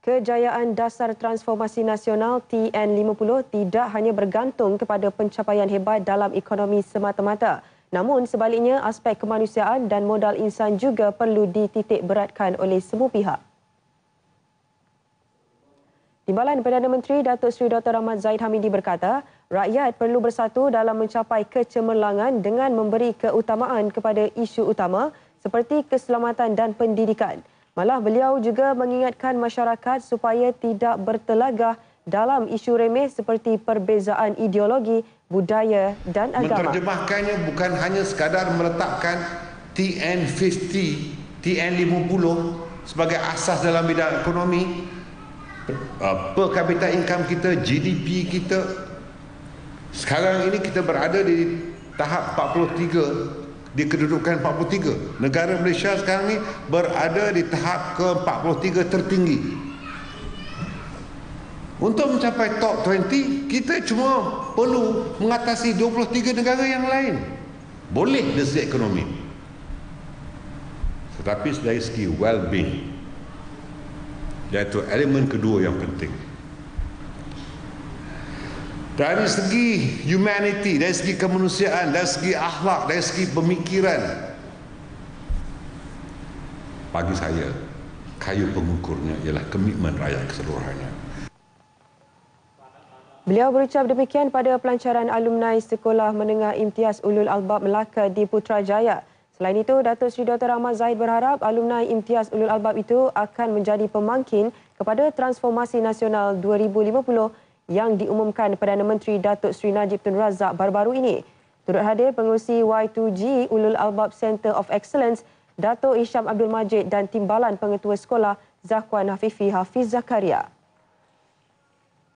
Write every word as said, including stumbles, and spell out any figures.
Kejayaan dasar transformasi nasional T N lima puluh tidak hanya bergantung kepada pencapaian hebat dalam ekonomi semata-mata. Namun sebaliknya, aspek kemanusiaan dan modal insan juga perlu dititik beratkan oleh semua pihak. Timbalan Perdana Menteri Datuk Seri Doktor Ahmad Zahid Hamidi berkata, rakyat perlu bersatu dalam mencapai kecemerlangan dengan memberi keutamaan kepada isu utama seperti keselamatan dan pendidikan. Malah beliau juga mengingatkan masyarakat supaya tidak bertelagah dalam isu remeh seperti perbezaan ideologi, budaya dan agama. Menterjemahkannya bukan hanya sekadar meletakkan T N lima puluh, T N lima puluh sebagai asas dalam bidang ekonomi, per capita income kita, G D P kita. Sekarang ini kita berada di tahap empat puluh tiga, di kedudukan empat puluh tiga. Negara Malaysia sekarang ni berada di tahap ke empat puluh tiga tertinggi. Untuk mencapai top dua puluh, kita cuma perlu mengatasi dua puluh tiga negara yang lain. Boleh dari segi ekonomi. Tetapi dari segi well-being, iaitu elemen kedua yang penting. Dari segi humanity, dari segi kemanusiaan, dari segi akhlak, dari segi pemikiran, bagi saya, kayu pengukurnya ialah komitmen rakyat keseluruhannya. Beliau berucap demikian pada pelancaran alumni Sekolah Menengah Imtiaz Ulul Albab Melaka di Putrajaya. Selain itu, Datuk Seri Doktor Ahmad Zahid berharap alumni Imtiaz Ulul Albab itu akan menjadi pemangkin kepada transformasi nasional dua ribu lima puluh yang diumumkan Perdana Menteri Datuk Seri Najib Tun Razak baru-baru ini. Turut hadir pengerusi Y dua G Ulul Albab Center of Excellence, Datuk Isham Abdul Majid dan Timbalan Pengetua Sekolah Zakwan Hafifi Hafiz Zakaria.